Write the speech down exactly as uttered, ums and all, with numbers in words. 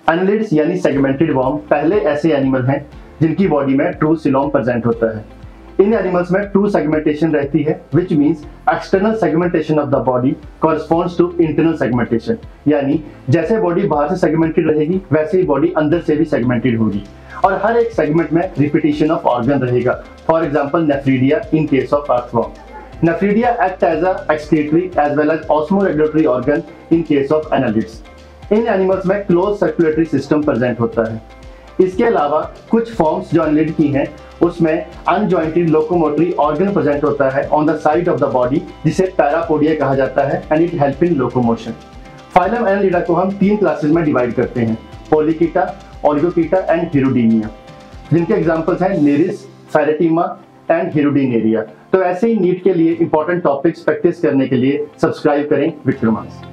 Annelids यानी segmented worm पहले ऐसे एनिमल हैं जिनकी बॉडी में ट्रू सीलोम प्रेजेंट होता है। इन एनिमल्स में ट्रू सेगमेंटेशन रहती है, which means external segmentation of the body corresponds to internal segmentation, यानी जैसे बॉडी बाहर से सेगमेंटेड रहेगी वैसे ही बॉडी अंदर से भी सेगमेंटेड होगी और हर एक सेगमेंट में रिपीटिशन ऑफ ऑर्गन रहेगा। For example nephridia in case of earthworm. Nephridia act as a excretory as well as osmoregulatory organ in case of annelids. इन एनिमल्स में क्लोज सर्कुलेटरी सिस्टम प्रेजेंट होता है। इसके अलावा कुछ फॉर्म्स जो एनालिड की हैं उसमें अनजॉइंटेड लोकोमोटरी ऑर्गन प्रेजेंट होता है on the side of the body, जिसे पैरापोडिया कहा जाता है and it help in locomotion. Phylum annelida को हम तीन क्लासेस में डिवाइड करते हैं, पोलिकीटा, ओलिगोकीटा एंड हिरुडीनिया, जिनके एग्जांपल्स हैं नेरिस, फेरेटिमा एंड हिरुडीनेरिया। तो ऐसे ही नीट के लिए इंपॉर्टेंट टॉपिक्स प्रैक्टिस करने के लिए सब्सक्राइब करें विक्रमांस।